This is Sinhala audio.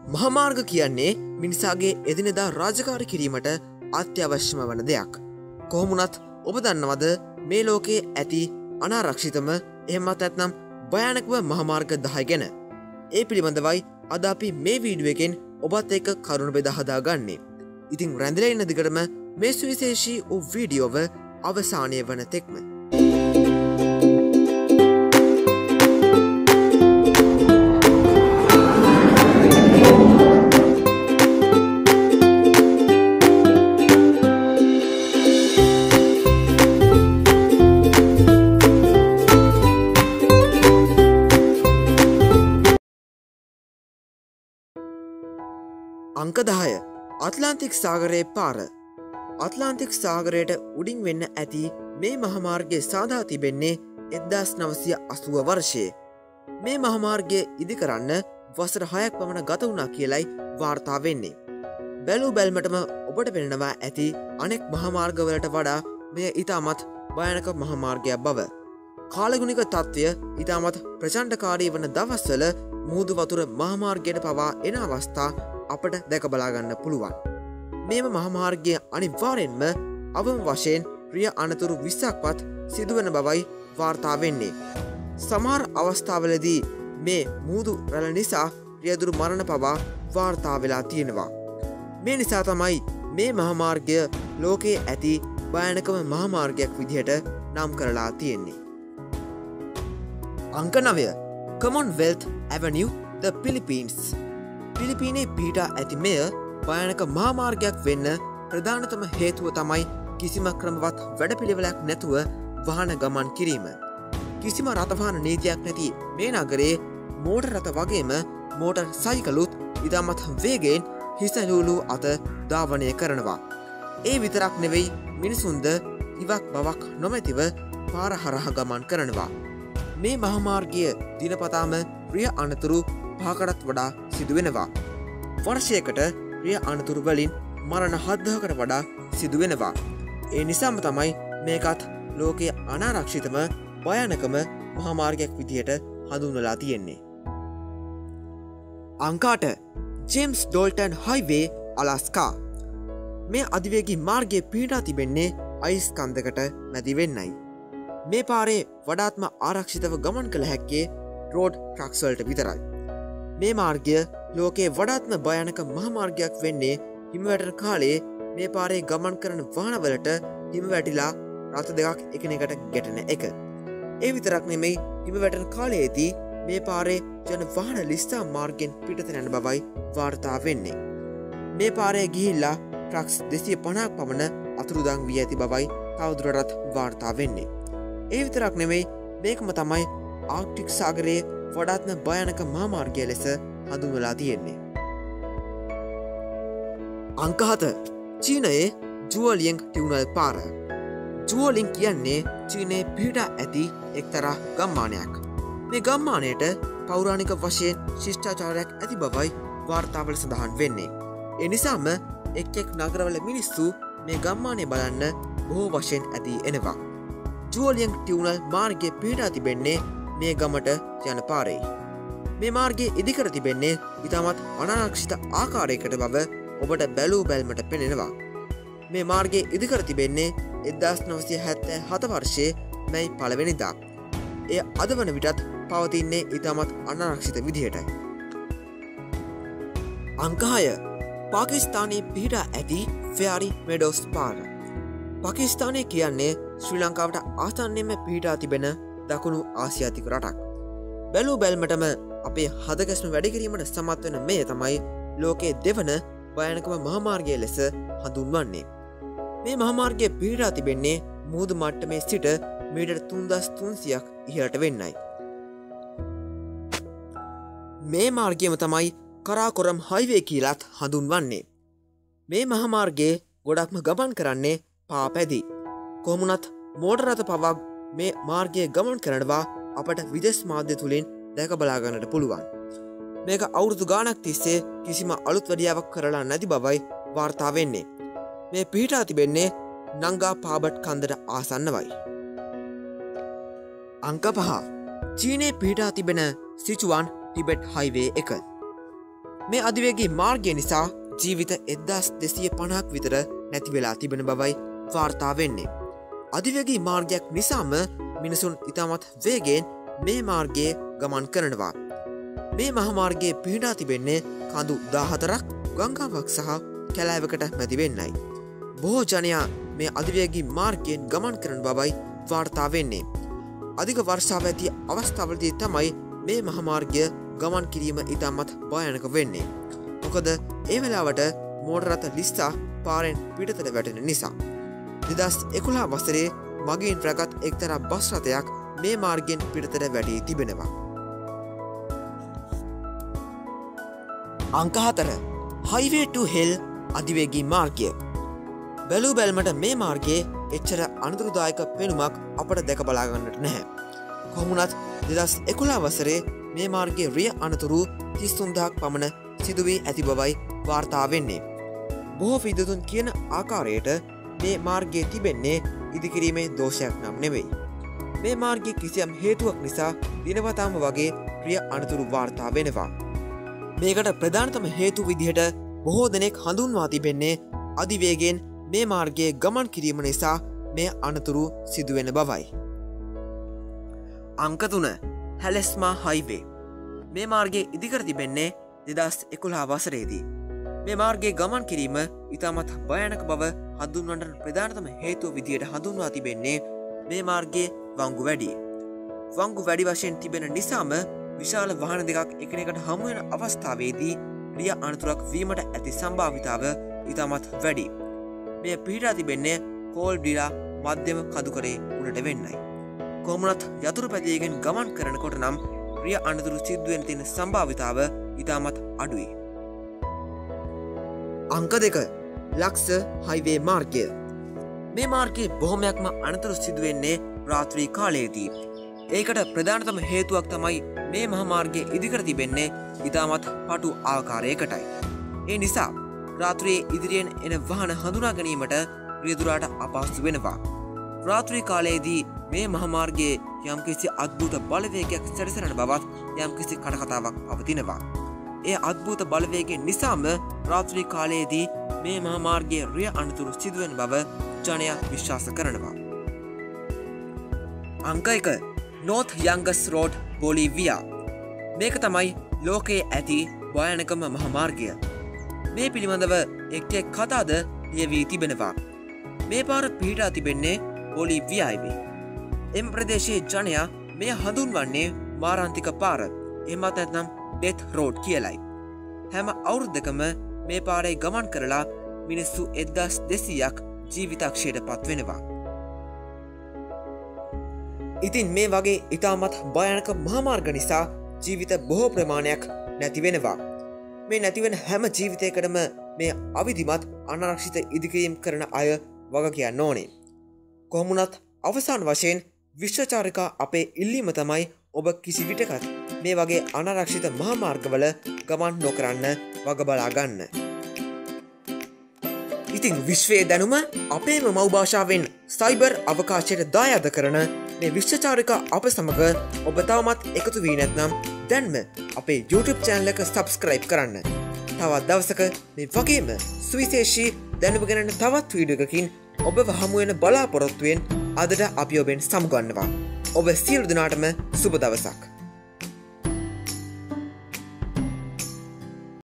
මහාමාර්ග කියන්නේ මිනිසාගේ එදිනෙදා රාජකාරී කිරීමට අත්‍යවශ්‍යම වන දෙයක්. කොහොමුණත් ඔබ දන්නවද මේ ලෝකයේ ඇති අනාරක්ෂිතම එහෙමත් නැත්නම් භයානකම මහාමාර්ග 10 ගැන? ඒ පිළිබඳවයි අද අපි මේ වීඩියෝ එකෙන් ඔබත් එක්ක කරුණු බෙදා හදාගන්නේ. ඉතින් රැඳිලා ඉන්න දිගටම මේ සුවිශේෂී වූ වීඩියෝව අවසානයේ වන තෙක්ම අංක 10 අට්ලාන්තික් සාගරයේ පාර. අට්ලාන්තික් සාගරයට උඩින් වෙන්න ඇති මේ මහාමාර්ගය සාදා තිබෙන්නේ 1980 වර්ෂයේ. මේ මහාමාර්ගය ඉදි කරන්න වසර 6ක් පමණ ගත වුණා කියලයි වාර්තා වෙන්නේ. බැලූ බැල්මටම ඔබට පෙනෙනවා ඇති අනෙක් මහාමාර්ගවලට වඩා මෙය ඉතාමත් භයානක මහාමාර්ගයක් බව. කාලගුණික තත්ත්වය ඉතාමත් ප්‍රචණ්ඩකාරී වන දවස්වල මුහුදු වතුර මහාමාර්ගයට පවා එන අවස්ථා අපට දැක බලාගන්න පුළුවන්. මේම මහාමාර්ගය අනිවාර්යෙන්ම අවම වශයෙන් රිය අනතුරු 20ක්වත් සිදුවන බවයි වාර්තා වෙන්නේ. සමහර අවස්ථාවලදී මේ මුහුදු රැළ නිසා රියදුරු මරණ පවා වාර්තා වෙලා තියෙනවා. මේ නිසා තමයි මේ මහාමාර්ගය ලෝකයේ ඇති භයානකම මහාමාර්ගයක් විදිහට නම් කරලා තියෙන්නේ. අංක 9 Commonwealth Avenue, the Philippines. පිලිපීනේ පිහිටා ඇති මෙය භයානක මහාමාර්ගයක් වෙන්න ප්‍රධානතම හේතුව තමයි කිසිම ක්‍රමවත් වැඩපිළිවෙලක් නැතුව වාහන ගමන් කිරීම. කිසිම රථවාහන නීතියක් නැති මේ නගරේ මෝටර් රථ වගේම මෝටර් සයිකලුත් ඉතාමත් වේගයෙන් හිසලූලු අත ධාවනය කරනවා. ඒ විතරක් නෙවෙයි මිනිසුන්ද ඉවක් බවක් නොමැතිව පාර හරහා ගමන් කරනවා. මේ මහාමාර්ගය දිනපතාම රිය අනතුරු 5කටත් වඩා සිදුවෙනවා. වර්ෂයකට රිය අනතුරු වලින් මරණ 7000කට වඩා සිදුවෙනවා. ඒ නිසාම තමයි මේකත් ලෝකයේ අනාරක්ෂිතම භයානකම මහාමාර්ගයක් විදියට හඳුන්වලා තියෙන්නේ. අංක 8 ජේම්ස් ඩෝල්ටන් හයිවේ අලාස්කා. මේ අධිවේගී මාර්ගයේ පිහිටා තිබෙන්නේ අයිස් කන්දකට මැදි වෙන්නයි. මේ පාරේ වඩාත්ම ආරක්ෂිතව ගමන් කළ හැක්කේ රෝඩ් ට්‍රක්ස් වලට විතරයි. මේ මාර්ගය ලෝකයේ වඩාත්ම භයානක මහාමාර්ගයක් වෙන්නේ හිම වැටෙන කාලේ මේ පාරේ ගමන් කරන වාහනවලට හිම වැටිලා රථ දෙකක් එකිනෙකට ගැටෙන එක. ඒ විතරක් නෙමෙයි හිම වැටෙන කාලයේදී මේ පාරේ යන වාහන ලිස්සා මාර්ගෙන් පිටත යන බවයි වාර්තා වෙන්නේ. මේ පාරේ ගිහිල්ලා ට්‍රක්ස් 250ක් පමණ අතුරුදන් වී ඇති බවයි තවදුරටත් වාර්තා වෙන්නේ. ඒ විතරක් නෙමෙයි මේකම තමයි ආක්ටික් සාගරයේ වඩාත්ම භයානක මහාමාර්ගය ලෙස හඳුන්වලා තියෙන්නේ. අංක 7 චීනයේ ජුවලියන් ටියුනල් පාර. ජුවලින් කියන්නේ චීනයේ පිහිටා ඇති එක්තරා ගම්මානයක්. මේ ගම්මානයට පෞරාණික වශයෙන් ශිෂ්ටාචාරයක් ඇති බවයි වාර්තාවල සඳහන් වෙන්නේ. ඒ නිසාම එක් නගරවල මිනිස්සු මේ ගම්මානය බලන්න බොහෝ වශයෙන් ඇති එනවා. ජුවලියන් ටියුනල් මාර්ගයේ පිහිටා තිබෙන්නේ මේ ගමට යන පාරේ. මේ මාර්ගයේ ඉදිකර තිබෙන්නේ ඉතාමත් අනාරක්ෂිත ආකාරයකට බව ඔබට බැලූ බැල්මට පෙනෙනවා. මේ මාර්ගයේ ඉදිකර තිබෙන්නේ 1977 වර්ෂයේ මැයි 1 වෙනිදා. එය අද වන විටත් පවතින්නේ ඉතාමත් අනාරක්ෂිත විදිහටයි. අංක 6 පාකිස්තානයේ පිහිටා ඇති ෆෙයාරි මෙඩෝස් පාර. පාකිස්තානය කියන්නේ ශ්‍රී ලංකාවට ආසන්නයෙන්ම පිහිටා තිබෙන දකුණු ආසියාතික රටක්. බැලූ බැල්මටම අපේ හදගැස්ම වැඩි කිරීමට සමත් වෙන මේ තමයි ලෝකයේ දෙවන භයානකම මහාමාර්ගය ලෙස හඳුන්වන්නේ. මේ මහාමාර්ගය පිහිටා තිබෙන්නේ මුහුදු මට්ටමේ සිට මීටර් 3300ක් ඉහළට වෙන්නයි. මේ මාර්ගයම තමයි කරාකොරම් හයිවේ කියලාත් හඳුන්වන්නේ. මේ මහාමාර්ගයේ ගොඩක්ම ගමන් කරන්නේ පාපැදි. කොහොමුණත් මෝටර රථ පවා මේ මාර්ගයේ ගමන් කරනවා අපට විදේශ මාධ්‍ය තුලින් දැක බලා ගන්නට පුළුවන්. මේක අවුරුදු ගාණක් තිස්සේ කිසිම අලුත් වැඩියාවක් කරලා නැති බවයි වාර්තා වෙන්නේ. මේ පිහිටා තිබෙන්නේ නංගා පාබට් කන්දට ආසන්නවයි. අංක 5 චීනයේ පිහිටා තිබෙන සිචුවාන් ටිබෙට් හයිවේ 1. මේ අධිවේගී මාර්ගය නිසා ජීවිත 1250ක් විතර නැති වෙලා තිබෙන බවයි වාර්තා වෙන්නේ. අධිවේගී මාර්ගයක් නිසාම මිනිසුන් ඉතාමත් වේගයෙන් මේ මාර්ගයේ ගමන් කරනවා. මේ මහමාර්ගයේ පිහිටා තිබෙන්නේ කඳු 14ක් ගංගාවක් සහ කැලෑවකට මැදි වෙන්නයි. බොහෝ ජනයා මේ අධිවේගී මාර්ගයෙන් ගමන් කරන බවයි වාර්තා වෙන්නේ. අධික වර්ෂාව ඇති අවස්ථාවලදී තමයි මේ මහමාර්ගය ගමන් කිරීම ඉතාමත් භයානක වෙන්නේ. මොකද ඒ වෙලාවට මෝටර රථ ලිස්සා පාරෙන් පිටතට වැටෙන නිසා. 2011 වසරේ මගීන් රැගත් එක්තරා බස් රථයක් මේ මාර්ගයෙන් පිටතට වැටී තිබෙනවා. අංක 4 Highway to Hell අධිවේගී මාර්ගය. බැලූ බැල්මට මේ මාර්ගයේ එච්චර අනතුරුදායක පෙනුමක් අපට දැක බලා ගන්නට නැහැ. කොහොමුණත් 2011 වසරේ මේ මාර්ගයේ රිය අනතුරු 33000ක් පමණ සිදු වී ඇති බවයි වාර්තා වෙන්නේ. බොහෝ විද්වතුන් කියන ආකාරයට මේ මාර්ගයේ තිබෙන්නේ ඉදිකිරීමේ දෝෂයක් නම් නෙවෙයි. මේ මාර්ගයේ කිසියම් හේතුවක් නිසා දිනවතාම වගේ රිය අනතුරු වාර්තා වෙනවා. මේකට ප්‍රධානතම හේතු විදිහට බොහෝ දෙනෙක් හඳුන්වා තිබෙන්නේ අධිවේගයෙන් මේ මාර්ගයේ ගමන් කිරීම නිසා මේ අනතුරු සිදුවෙන බවයි. අංක 3 හැලෙස්මා හයිවේ. මේ මාර්ගයේ ඉදිකර තිබෙන්නේ 2011 වසරේදී. මේ මාර්ගයේ ගමන් කිරීම ඉතාමත් භයානක බව හඳුන්වන්නට ප්‍රධානතම හේතුව විදියට හඳුන්වා තිබෙන්නේ මේ මාර්ගයේ වංගු වැඩි. වංගු වැඩි වශයෙන් තිබෙන නිසාම විශාල වාහන දෙකක් එකිනෙකට හමු වෙන අවස්ථාවේදී රිය අනතුරක් වීමට ඇති සම්භාවිතාව ඉතාමත් වැඩි. මේ පිහිටා තිබෙන්නේ කෝල්බ්ඩිලා මධ්‍යම කඳුකරේ උඩට වෙන්නයි. කොහොමුණත් යතුරු පැදියකින් ගමන් කරනකොට නම් රිය අනතුරු සිදුවෙන තියෙන සම්භාවිතාව ඉතාමත් අඩුයි. අංක 2 ලක්ස හයිවේ මාර්ගය. මේ මාර්ගයේ බොහොමයක්ම අනතුරු සිදුවෙන්නේ රාත්‍රී කාලයේදී. ඒකට ප්‍රධානතම හේතුවක් තමයි මේ මහමාර්ගයේ ඉදිකර තිබෙන්නේ ඉතාමත් පටු ආකාරයකටයි. ඒ නිසා රාත්‍රියේ ඉදිරියෙන් එන වාහන හඳුනා ගැනීමට රියදුරාට අපහසු වෙනවා. රාත්‍රී කාලයේදී මේ මහමාර්ගයේ යම්කිසි අද්භූත බලවේගයක් සැරිසරන බවත් යම්කිසි කටකතාවක් පවතිනවා. ඒ අද්භූත බලවේගයෙන් නිසාම රාත්‍රී කාලයේදී මේ මහමාර්ගයේ රිය අනතුරු සිදුවෙන බව ජනයා විශ්වාස කරනවා. අංක 1 North Youngest Road Bolivia. මේක තමයි ලෝකයේ ඇති භයානකම මහමාර්ගය. මේ පිළිබඳව එක් කතාද ලියවී තිබෙනවා. මේ පාර පිහිටා තිබෙන්නේ බොලිවියාවේ. එම ප්‍රදේශයේ ජනයා මේ හඳුන්වන්නේ මාරාන්තික පාර, එහෙමත් නැත්නම් ඩෙත් රෝඩ් කියලයි. හැම අවුරුද්දකම මේ පාරේ ගමන් කරලා මිනිස්සු 1200ක් ජීවිතක්ෂයට පත් වෙනවා. ඉතින් මේ වගේ ඉතාමත් භයානක මහාමාර්ග නිසා ජීවිත බොහෝ ප්‍රමාණයක් නැති වෙනවා. මේ නැතිවෙන හැම ජීවිතයකටම මේ අවිධිමත් අනාරක්ෂිත ඉදිකිරීම් කරන අය වග කියන්න ඕනේ. කොහොමුණත් අවසාන වශයෙන් විශ්වචාරිකා අපේ ඉල්ලීම තමයි ඔබ කිසි විටකත් මේ වගේ අනාරක්ෂිත මහාමාර්ගවල ගමන් නොකරන්න වග බලා ගන්න. ඉතින් විශ්වයේ දැනුම අපේම මව් භාෂාවෙන් සයිබර් අවකාශයට දායාද කරන මේ විශ්වචාරිකා අප සමග ඔබ තවමත් එකතු වී නැත්නම් දැන්ම අපේ YouTube channel එක subscribe කරන්න. තවත් දවසක මේ වගේම සුවිශේෂී දැනුම ගැන තවත් වීඩියෝ එකකින් ඔබව හමු වෙන බලාපොරොත්තුවෙන් අදට අපි ඔබෙන් සමුගන්නවා. ඔබ සියලු දෙනාටම සුබ දවසක්.